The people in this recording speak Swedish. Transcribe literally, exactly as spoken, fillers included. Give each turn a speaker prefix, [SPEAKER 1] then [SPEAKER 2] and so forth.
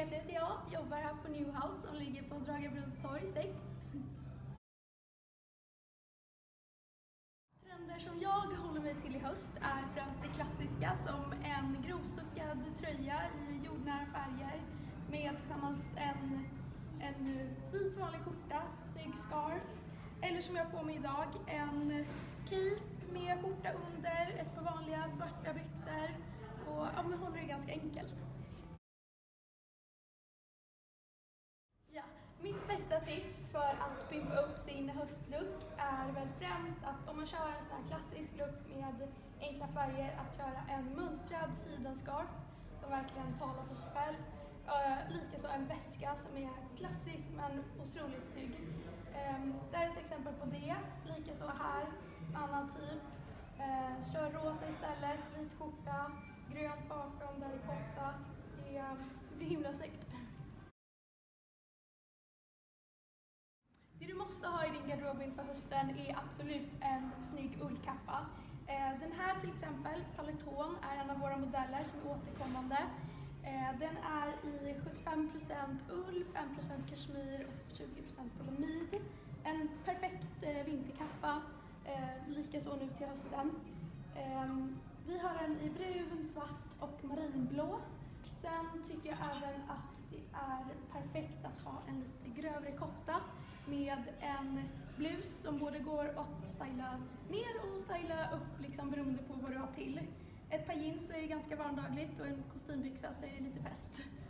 [SPEAKER 1] Margareta heter jag, jobbar här på Newhouse som ligger på Dragabrunnstorg sex. Trender som jag håller mig till i höst är främst det klassiska som en grovstuckad tröja i jordnära färger med tillsammans en, en vit vanlig skjorta, snygg scarf, eller som jag har på mig idag, en cape med skjorta under, ett par vanliga svarta byxor och ja, men håller det ganska enkelt. Ja, mitt bästa tips för att pimpa upp sin höstlook är väl främst att om man kör en sån här klassisk look med enkla färger, att köra en mönstrad sidenscarf som verkligen talar för sig själv. Uh, Likaså en väska som är klassisk men otroligt snygg. Um, det är ett exempel på det. Likaså här, en annan typ. Uh, kör rosa istället, vit skjorta, grönt bakom, där är kofta. Det, uh, det blir himla snyggt. Det du måste ha i din garderob inför hösten är absolut en snygg ullkappa. Den här till exempel, Paleton, är en av våra modeller som är återkommande. Den är i sjuttiofem procent ull, fem procent kashmir och tjugo procent polyamid. En perfekt vinterkappa, likaså nu till hösten. Vi har den i brun, svart och marinblå. Sen tycker jag även att det är perfekt att ha en lite grövre kofta med en blus som både går att styla ner och styla upp liksom beroende på vad du har till. Ett par jeans så är det ganska vardagligt och en kostymbyxa så är det lite fest.